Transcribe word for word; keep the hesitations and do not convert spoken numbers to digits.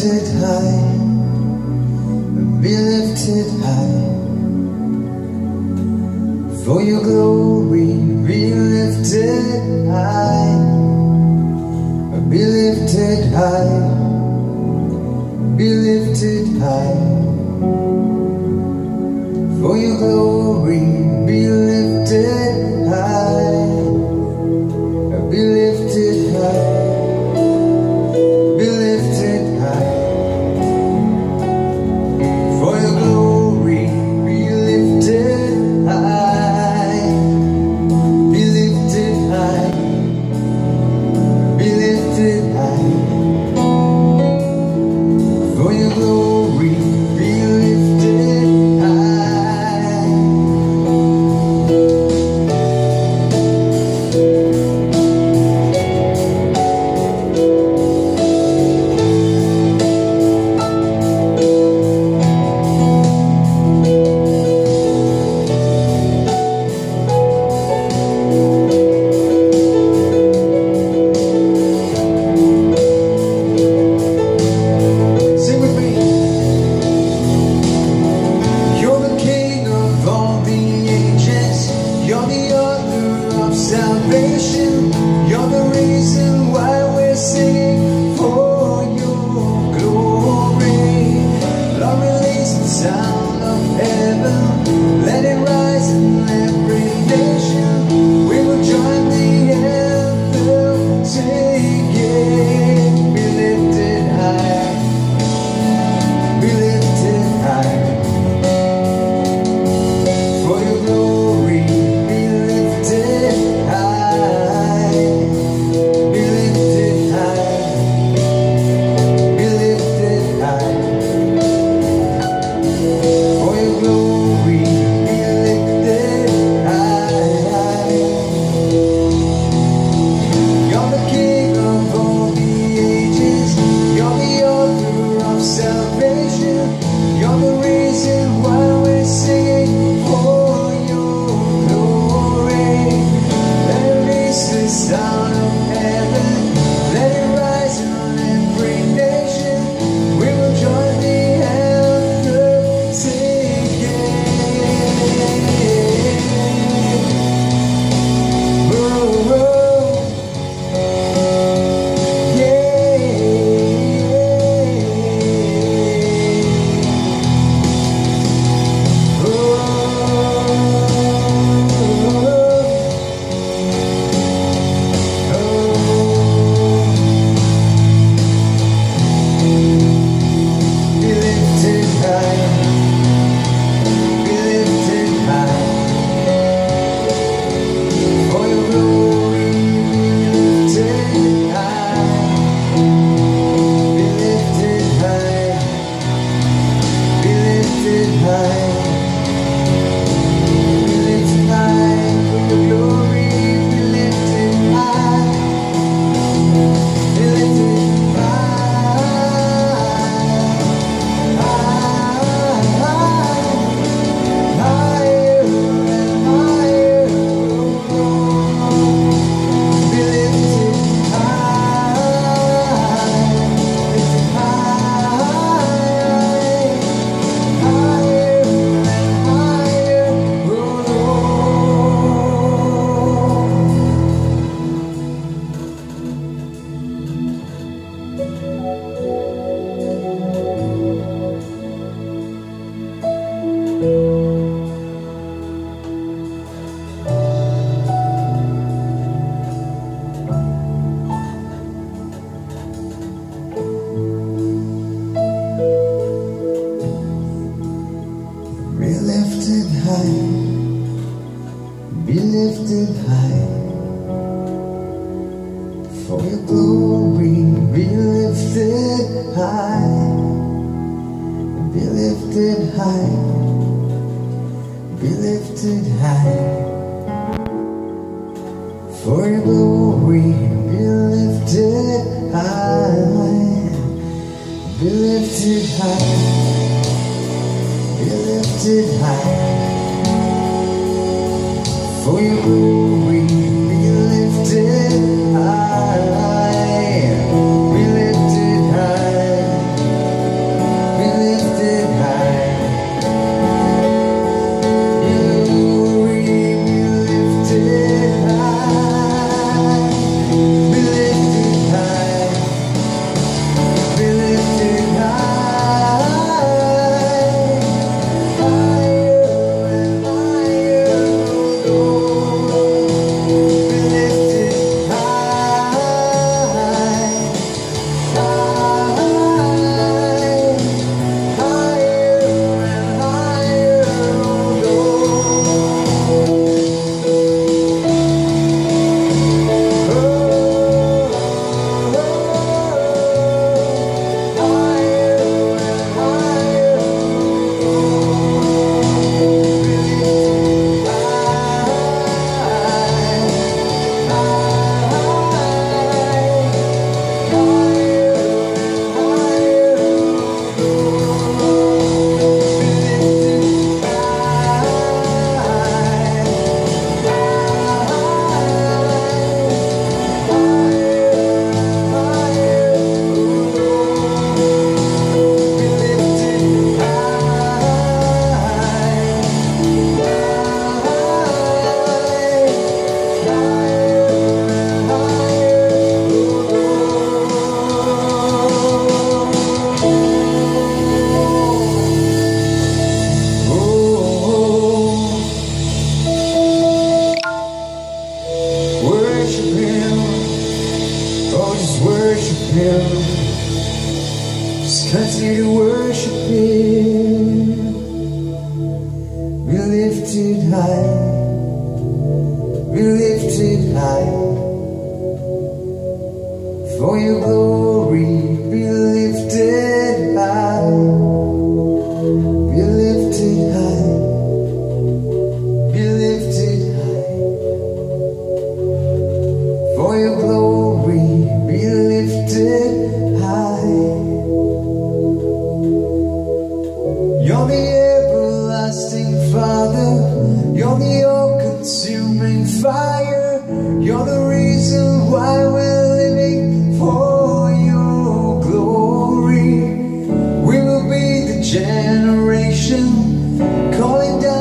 lifted high, be lifted high. For your glory, be lifted high, be lifted high, be lifted high. For your glory, be lifted high, be lifted high, be lifted high. For your glory, be lifted high, be lifted high, be lifted high. For your glory, be lifted high. Sing with me. You're the King of all the ages. You're the author of salvation. You're the reason why we're singing for your glory. Lord, release the sound of heaven. Let it rise in every nation. We will join the anthem singing. Be lifted high, be lifted high. For your glory, be lifted high, be lifted high, be lifted high. For your glory, be lifted high. You're the King of all the ages. You're the author of salvation. You're the reason why we're singing for your glory. Let it reach the sound of heaven. Let it rise in every nation. We will join the anthem singing. Oh, oh, yeah. Oh, oh, be lifted high, be lifted high. For your glory, be lifted high, be lifted high, be lifted high, be lifted high. For your glory, be lifted high, be lifted high, higher and higher. Be lifted high, lifted high, higher and higher. Oh, be lifted high, be lifted high. For your glory, be lifted high, be lifted high, be lifted high. For your glory, be lifted high, be lifted high, be lifted high. For your glory, be lifted high, be lifted high. high, be lifted high. For your glory, be lifted high, be lifted high, be lifted high. For your glory, be lifted high. You're the everlasting Father, you're the all-consuming fire, you're the reason why we're living for your glory. We will be the generation calling down